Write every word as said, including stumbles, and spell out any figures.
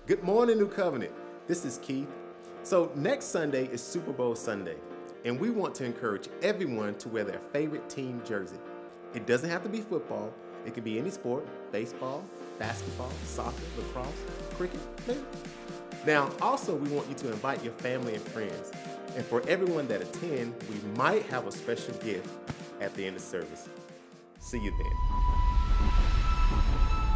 Good morning, New Covenant. This is Keith. So next Sunday is Super Bowl Sunday, and we want to encourage everyone to wear their favorite team jersey. It doesn't have to be football. It can be any sport: baseball, basketball, soccer, lacrosse, cricket, maybe. Now, also, we want you to invite your family and friends. And for everyone that attend, we might have a special gift at the end of service. See you then.